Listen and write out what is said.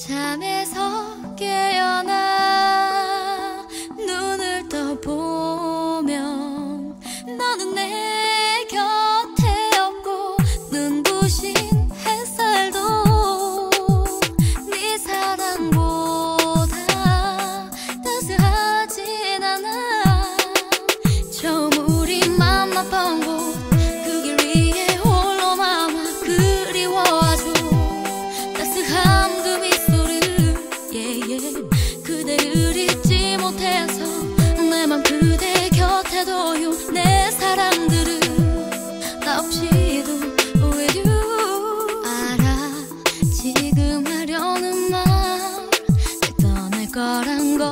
잠에서 깨어나 눈을 떠보면 너는 내 곁에 없고 눈부신 햇살도 네 사랑보다 따스하진 않아. 처음 우리 만났던 곳 그 길 위에 홀로 남아 그리워하죠. 따스한 그 그대를 잊지 못해서 내 맘 그대 곁에 둬요. 내 사랑들은 나 없이도 with you. 알아 지금 하려는 말 날 떠날 거란 걸.